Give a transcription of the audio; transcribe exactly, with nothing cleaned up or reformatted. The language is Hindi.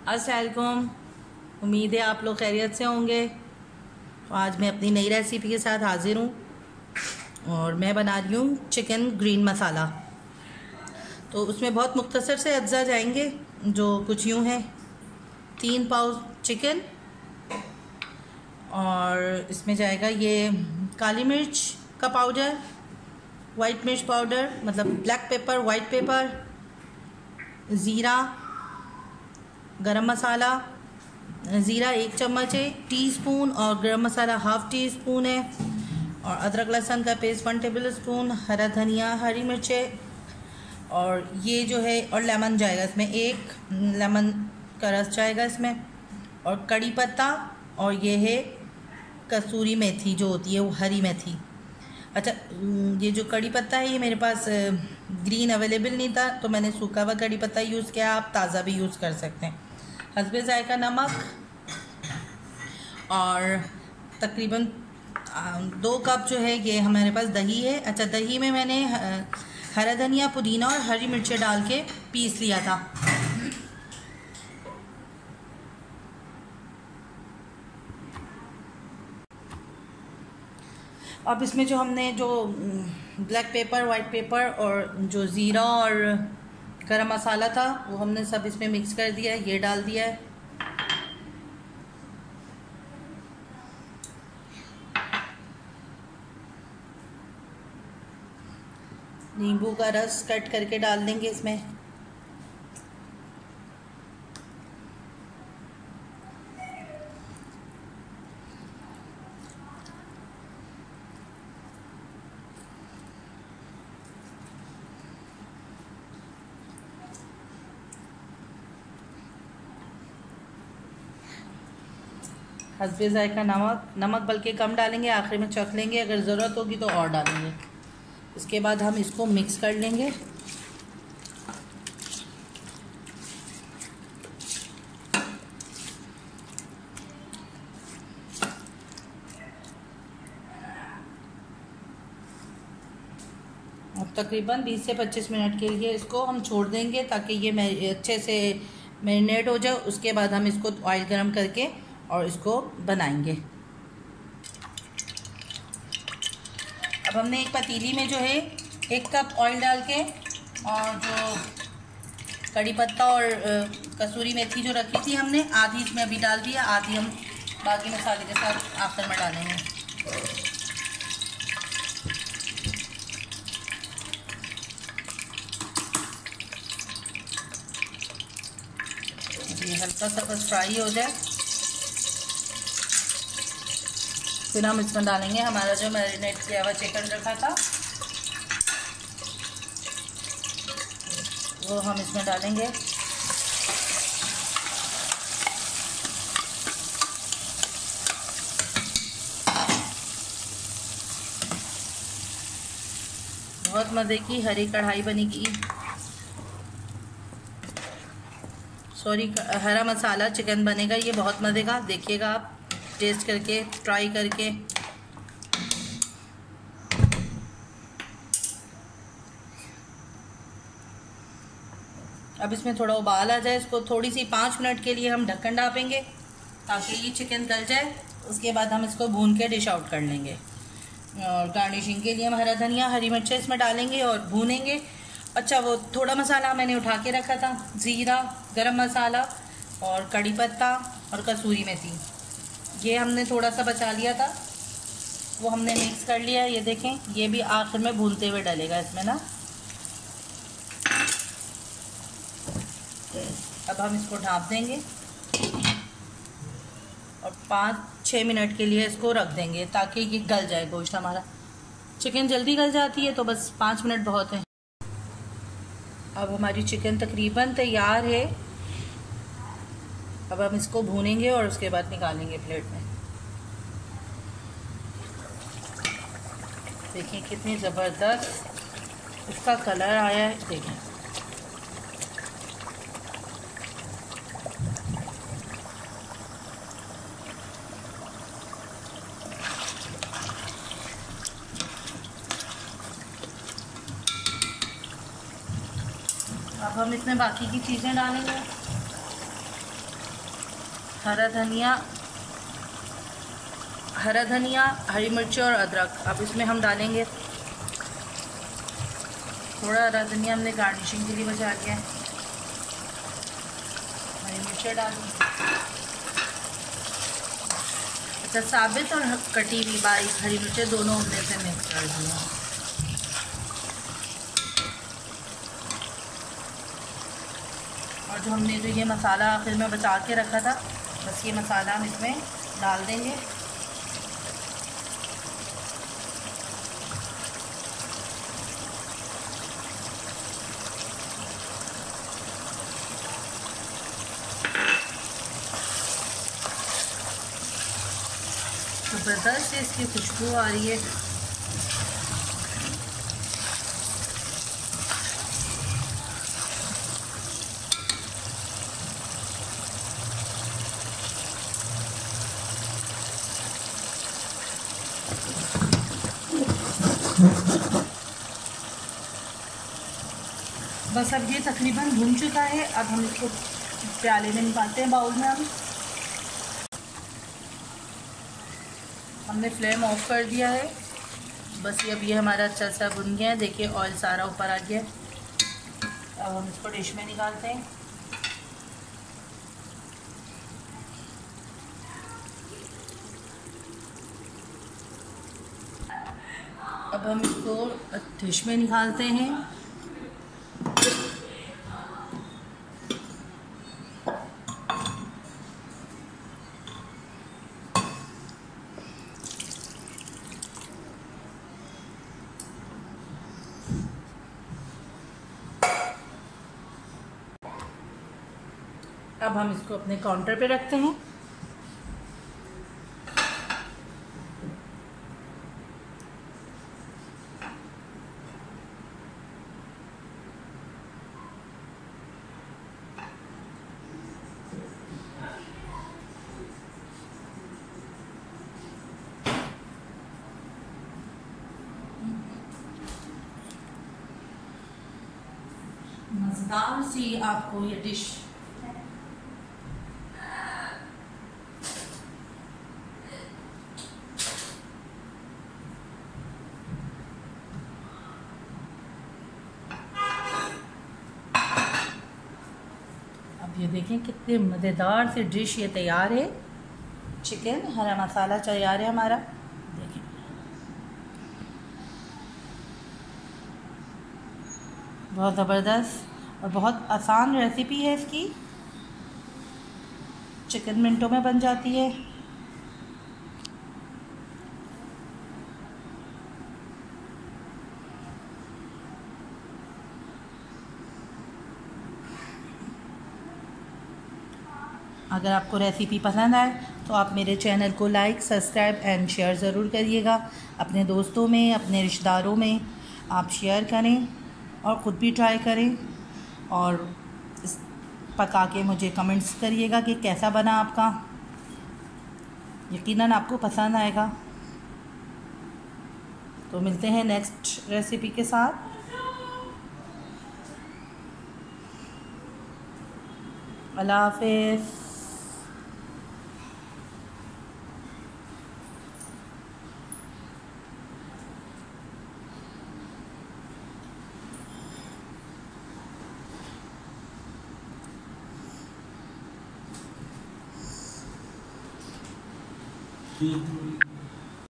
अस्सलामुअलैकुम। उम्मीद है आप लोग खैरियत से होंगे। तो आज मैं अपनी नई रेसिपी के साथ हाज़िर हूँ और मैं बना रही हूँ चिकन ग्रीन मसाला। तो उसमें बहुत मुख्तसर से अज्जा जाएंगे, जो कुछ यूँ हैं। तीन पाव चिकन और इसमें जाएगा ये काली मिर्च का पाउडर, वाइट मिर्च पाउडर मतलब ब्लैक पेपर, वाइट पेपर, ज़ीरा, गरम मसाला। ज़ीरा एक चम्मच है, टीस्पून, और गरम मसाला हाफ़ टी स्पून है, और अदरक लहसुन का पेस्ट वन टेबल स्पून, हरा धनिया, हरी मिर्चें, और ये जो है, और लेमन जाएगा इसमें, एक लेमन का रस जाएगा इसमें, और कड़ी पत्ता, और ये है कसूरी मेथी जो होती है वो हरी मेथी। अच्छा, ये जो कड़ी पत्ता है ये मेरे पास ग्रीन अवेलेबल नहीं था तो मैंने सूखा हुआ कड़ी पत्ता यूज़ किया। आप ताज़ा भी यूज़ कर सकते हैं। हस्बे जायका नमक, और तकरीबन दो कप जो है ये हमारे पास दही है। अच्छा, दही में मैंने हरा धनिया, पुदीना और हरी मिर्चें डाल के पीस लिया था। अब इसमें जो हमने जो ब्लैक पेपर, वाइट पेपर और जो ज़ीरा और गरम मसाला था वो हमने सब इसमें मिक्स कर दिया है। ये डाल दिया है। नींबू का रस कट करके डाल देंगे इसमें। हस्बे जायका नमक नमक बल्कि कम डालेंगे, आखिर में चख लेंगे, अगर ज़रूरत होगी तो और डालेंगे। इसके बाद हम इसको मिक्स कर लेंगे। अब तकरीबन बीस से पच्चीस मिनट के लिए इसको हम छोड़ देंगे ताकि ये अच्छे से मैरिनेट हो जाए। उसके बाद हम इसको ऑयल गरम करके और इसको बनाएंगे। अब हमने एक पतीली में जो है एक कप ऑयल डाल के, और जो कड़ी पत्ता और कसूरी मेथी जो रखी थी हमने, आधी इसमें अभी डाल दिया, आधी हम बाकी मसाले के साथ आखिर में डालेंगे। ये हल्का सा बस फ्राई हो जाए, फिर हम इसमें डालेंगे हमारा जो मैरिनेट किया हुआ चिकन रखा था वो हम इसमें डालेंगे। बहुत मज़े की हरी कढ़ाई बनेगी, सॉरी हरा मसाला चिकन बनेगा। ये बहुत मज़े का, देखिएगा आप टेस्ट करके, ट्राई करके। अब इसमें थोड़ा उबाल आ जाए, इसको थोड़ी सी पाँच मिनट के लिए हम ढक्कन ढाँपेंगे ताकि ये चिकन गल जाए। उसके बाद हम इसको भून के डिश आउट कर लेंगे, और गार्निशिंग के लिए हम हरा धनिया, हरी मिर्चें इसमें डालेंगे और भूनेंगे। अच्छा, वो थोड़ा मसाला मैंने उठा के रखा था, ज़ीरा, गरम मसाला और कड़ी पत्ता और कसूरी मेथी, ये हमने थोड़ा सा बचा लिया था, वो हमने मिक्स कर लिया। ये देखें, ये भी आखिर में भूनते हुए डलेगा इसमें ना। अब हम इसको ढाँप देंगे और पाँच छः मिनट के लिए इसको रख देंगे ताकि ये गल जाए गोश्त हमारा। चिकन जल्दी गल जाती है तो बस पाँच मिनट बहुत है। अब हमारी चिकन तकरीबन तैयार है। अब हम इसको भूनेंगे और उसके बाद निकालेंगे प्लेट में। देखिए कितनी ज़बरदस्त इसका कलर आया है, देखें। अब हम इसमें बाकी की चीज़ें डालेंगे। हरा धनिया हरा धनिया हरी मिर्ची और अदरक अब इसमें हम डालेंगे। थोड़ा हरा धनिया हमने गार्निशिंग के लिए बचा लिया है। हरी मिर्ची डालेंगे। अच्छा, साबित और कटी हुई बारीक हरी मिर्चें दोनों हमने से मिक्स कर दिया। और जो हमने जो ये मसाला आखिर में बचा के रखा था, बस ये मसाला हम इसमें डाल देंगे। ज़बरदस्त इसकी खुशबू आ रही है। बस अब ये तकरीबन भून चुका है। अब हम इसको प्याले में निकालते हैं, बाउल में। हम हमने फ्लेम ऑफ कर दिया है। बस ये अब ये हमारा अच्छा सा भुन गया है। देखिए ऑयल सारा ऊपर आ गया है। अब हम इसको डिश में निकालते हैं। अब हम इसको डिश में निकालते हैं। अब हम इसको अपने काउंटर पे रखते हैं। मज़ेदार सी आपको ये डिश ये देखें कितने मज़ेदार सी डिश ये तैयार है। चिकन हरा मसाला तैयार है हमारा। देखें बहुत ज़बरदस्त और बहुत आसान रेसिपी है इसकी। चिकन मिनटों में बन जाती है। अगर आपको रेसिपी पसंद आए तो आप मेरे चैनल को लाइक, सब्सक्राइब एंड शेयर ज़रूर करिएगा। अपने दोस्तों में, अपने रिश्तेदारों में आप शेयर करें और ख़ुद भी ट्राई करें और इस पका के मुझे कमेंट्स करिएगा कि कैसा बना आपका। यकीनन आपको पसंद आएगा। तो मिलते हैं नेक्स्ट रेसिपी के साथ। अल्लाह हाफ़िज़। Thank you.